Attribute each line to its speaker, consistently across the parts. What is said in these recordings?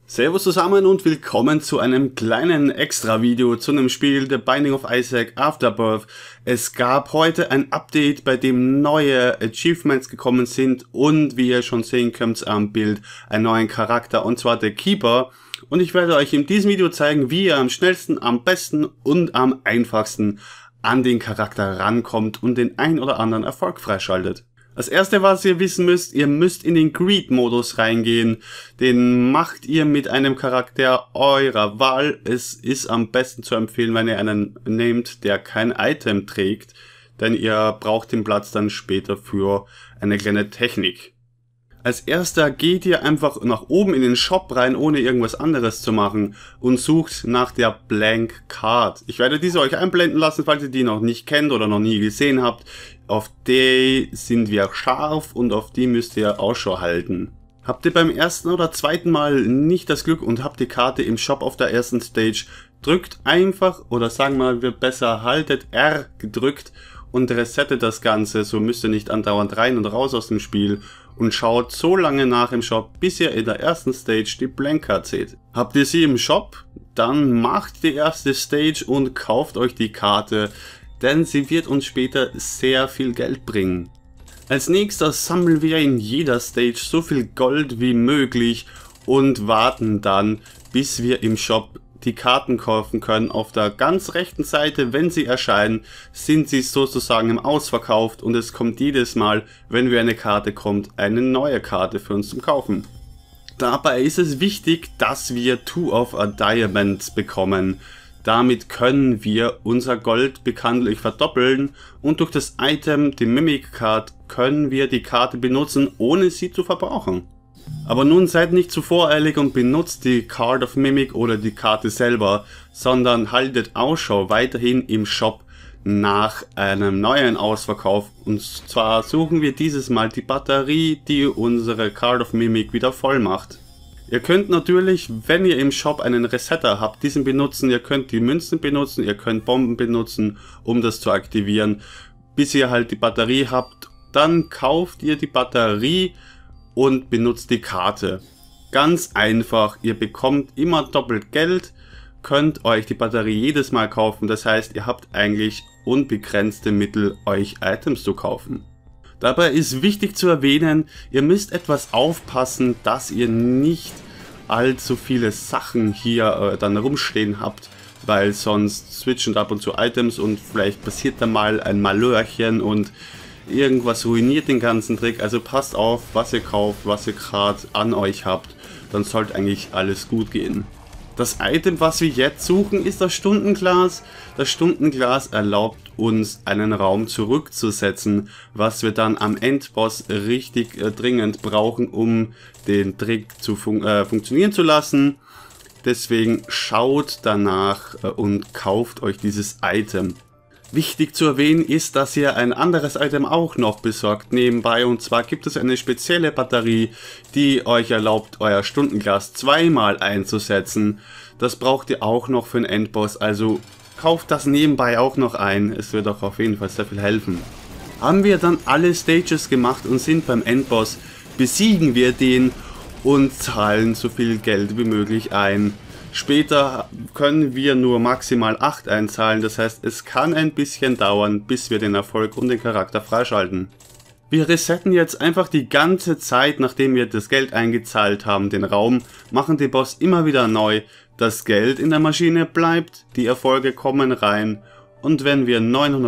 Speaker 1: Servus zusammen und willkommen zu einem kleinen Extra-Video zu einem Spiel The Binding of Isaac Afterbirth. Es gab heute ein Update, bei dem neue Achievements gekommen sind und wie ihr schon sehen könnt am Bild, einen neuen Charakter, und zwar der Keeper. Und ich werde euch in diesem Video zeigen, wie ihr am schnellsten, am besten und am einfachsten an den Charakter rankommt und den ein oder anderen Erfolg freischaltet. Das erste, was ihr wissen müsst, ihr müsst in den Greed-Modus reingehen. Den macht ihr mit einem Charakter eurer Wahl. Es ist am besten zu empfehlen, wenn ihr einen nehmt, der kein Item trägt, denn ihr braucht den Platz dann später für eine kleine Technik. Als erster geht ihr einfach nach oben in den Shop rein, ohne irgendwas anderes zu machen, und sucht nach der Blank Card. Ich werde diese euch einblenden lassen, falls ihr die noch nicht kennt oder noch nie gesehen habt. Auf die sind wir scharf und auf die müsst ihr Ausschau halten. Habt ihr beim ersten oder zweiten Mal nicht das Glück und habt die Karte im Shop auf der ersten Stage, drückt einfach, oder sagen wir besser, haltet R gedrückt und resettet das Ganze, so müsst ihr nicht andauernd rein und raus aus dem Spiel, und schaut so lange nach im Shop, bis ihr in der ersten Stage die Blank Card seht. Habt ihr sie im Shop, dann macht die erste Stage und kauft euch die Karte, denn sie wird uns später sehr viel Geld bringen. Als nächstes sammeln wir in jeder Stage so viel Gold wie möglich und warten dann, bis wir im Shop die Karten kaufen können. Auf der ganz rechten Seite, wenn sie erscheinen, sind sie sozusagen im Ausverkauf und es kommt jedes Mal, wenn wir eine Karte kommt, eine neue Karte für uns zum Kaufen. Dabei ist es wichtig, dass wir Two of a Diamond bekommen. Damit können wir unser Gold bekanntlich verdoppeln und durch das Item, die Mimic Card, können wir die Karte benutzen, ohne sie zu verbrauchen. Aber nun seid nicht zu voreilig und benutzt die Card of Mimic oder die Karte selber, sondern haltet Ausschau weiterhin im Shop nach einem neuen Ausverkauf, und zwar suchen wir dieses Mal die Batterie, die unsere Card of Mimic wieder voll macht. Ihr könnt natürlich, wenn ihr im Shop einen Resetter habt, diesen benutzen. Ihr könnt die Münzen benutzen, ihr könnt Bomben benutzen, um das zu aktivieren, bis ihr halt die Batterie habt. Dann kauft ihr die Batterie und benutzt die Karte. Ganz einfach, ihr bekommt immer doppelt Geld, könnt euch die Batterie jedes Mal kaufen. Das heißt, ihr habt eigentlich unbegrenzte Mittel, euch Items zu kaufen. Dabei ist wichtig zu erwähnen, ihr müsst etwas aufpassen, dass ihr nicht allzu viele Sachen hier dann rumstehen habt, weil sonst switchen ab und zu Items und vielleicht passiert da mal ein Malörchen und irgendwas ruiniert den ganzen Trick. Also passt auf, was ihr kauft, was ihr gerade an euch habt, dann sollte eigentlich alles gut gehen. Das Item, was wir jetzt suchen, ist das Stundenglas. Das Stundenglas erlaubt uns, einen Raum zurückzusetzen, was wir dann am Endboss richtig dringend brauchen, um den Trick zu funktionieren zu lassen. Deswegen schaut danach und kauft euch dieses Item. Wichtig zu erwähnen ist, dass ihr ein anderes Item auch noch besorgt nebenbei, und zwar gibt es eine spezielle Batterie, die euch erlaubt, euer Stundenglas zweimal einzusetzen. Das braucht ihr auch noch für den Endboss, also kauft das nebenbei auch noch ein, es wird auch auf jeden Fall sehr viel helfen. Haben wir dann alle Stages gemacht und sind beim Endboss, besiegen wir den und zahlen so viel Geld wie möglich ein. Später können wir nur maximal 8 einzahlen, das heißt, es kann ein bisschen dauern, bis wir den Erfolg und den Charakter freischalten. Wir resetten jetzt einfach die ganze Zeit, nachdem wir das Geld eingezahlt haben, den Raum, machen den Boss immer wieder neu, das Geld in der Maschine bleibt, die Erfolge kommen rein, und wenn wir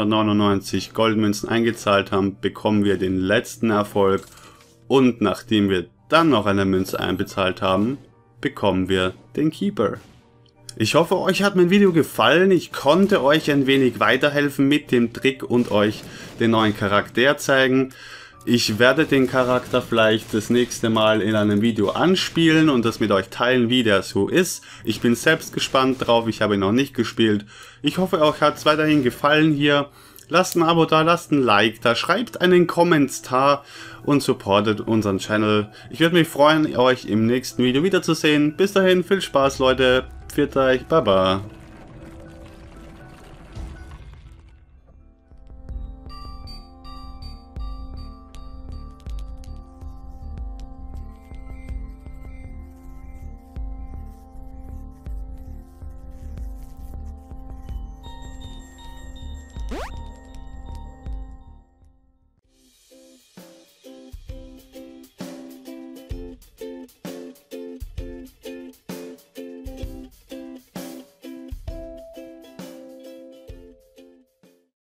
Speaker 1: 999 Goldmünzen eingezahlt haben, bekommen wir den letzten Erfolg, und nachdem wir dann noch eine Münze einbezahlt haben, bekommen wir den Keeper. Ich hoffe, euch hat mein Video gefallen. Ich konnte euch ein wenig weiterhelfen mit dem Trick und euch den neuen Charakter zeigen. Ich werde den Charakter vielleicht das nächste Mal in einem Video anspielen und das mit euch teilen, wie der so ist. Ich bin selbst gespannt drauf, ich habe ihn noch nicht gespielt. Ich hoffe, euch hat es weiterhin gefallen hier. Lasst ein Abo da, lasst ein Like da, schreibt einen Kommentar und supportet unseren Channel. Ich würde mich freuen, euch im nächsten Video wiederzusehen. Bis dahin, viel Spaß Leute, pfiat euch, baba.